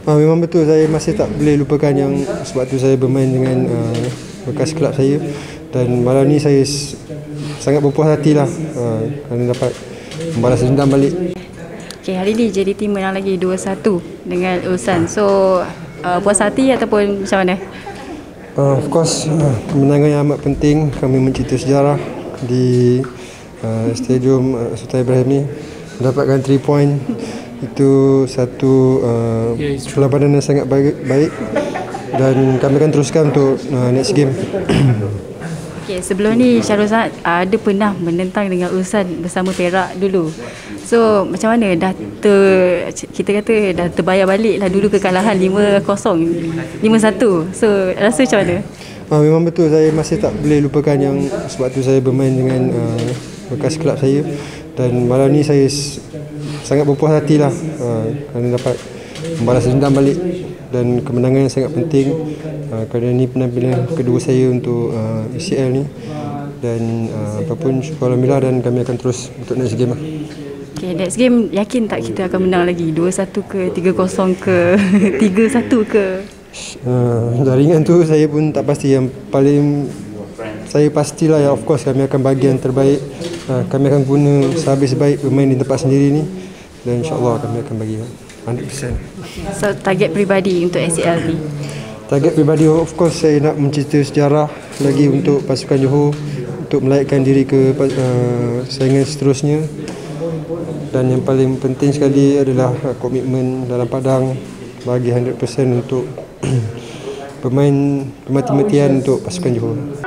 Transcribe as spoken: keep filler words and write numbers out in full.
Ah, memang betul, saya masih tak boleh lupakan yang sebab tu saya bermain dengan uh, bekas kelab saya, dan malam ni saya sangat berpuas hati lah uh, kerana dapat membalas dendam balik. Okay, hari ni J D T menang lagi dua satu dengan Ulsan. So uh, puas hati ataupun macam mana? Uh, of course, uh, kemenangan yang amat penting. Kami mencipta sejarah di uh, Stadium uh, Sultan Ibrahim ni, mendapatkan tiga point. Itu satu uh, pelabanan yang sangat baik, baik dan kami akan teruskan untuk uh, next game. Okay, sebelum ni Syahrul Zahad uh, ada pernah menentang dengan Ulsan bersama Perak dulu. So macam mana dah ter, kita kata dah terbayar balik lah dulu kekalahan lima kosong, lima satu. So rasa macam mana? Uh, memang betul, saya masih tak boleh lupakan yang sebab tu saya bermain dengan uh, bekas kelab saya, dan malam ni saya sangat berpuas hati lah uh, kerana dapat membalas dendam balik, dan kemenangan yang sangat penting uh, kerana ini penampilan kedua saya untuk uh, A C L ni, dan uh, apapun syukur Alhamdulillah, dan kami akan terus untuk next game lah. Okay, next game yakin tak kita akan menang lagi? dua satu ke, tiga kosong ke, tiga satu ke? Uh, jaringan tu saya pun tak pasti. Yang paling saya pastilah ya, of course kami akan bagi yang terbaik. uh, Kami akan guna sehabis baik bermain di tempat sendiri ni, dan insyaAllah kami akan bagi seratus peratus. So target peribadi untuk A C L ni? Target peribadi, of course saya nak mencipta sejarah lagi untuk pasukan Johor, untuk melayakkan diri ke uh, saingan seterusnya. Dan yang paling penting sekali adalah uh, komitmen dalam padang, bagi seratus peratus untuk bermain mati-matian untuk pasukan Johor.